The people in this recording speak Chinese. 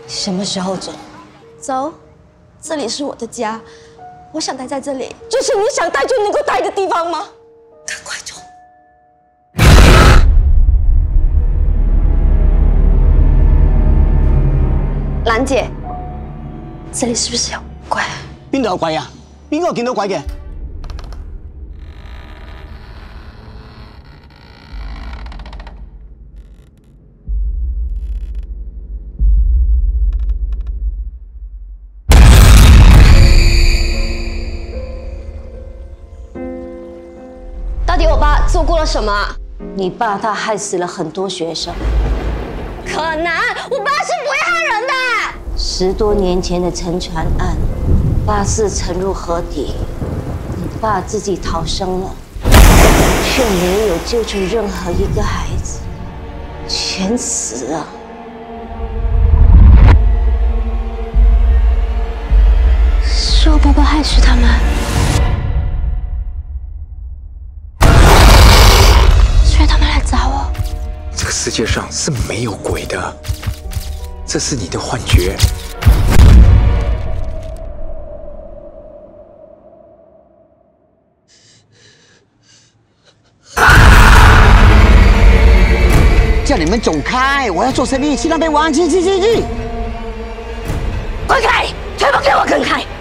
什么时候走？ 走，这里是我的家，我想待在这里，就是你想待就能够待的地方吗？赶快走！兰姐，这里是不是有鬼？ 边度有鬼啊？邊個見到鬼嘅？ 到底我爸做过了什么？ 你爸他害死了很多学生。 可能，我爸是不会害人的。 10多年前的沉船案，巴士沉入河底，你爸自己逃生了，却没有救出任何一个孩子，全死了。 是我爸爸害死他们。所以他们来找我。 这个世界上是没有鬼的，这是你的幻觉。 叫你们走开！我要做生意，去那边玩，去！ 滚开！全部给我滚开！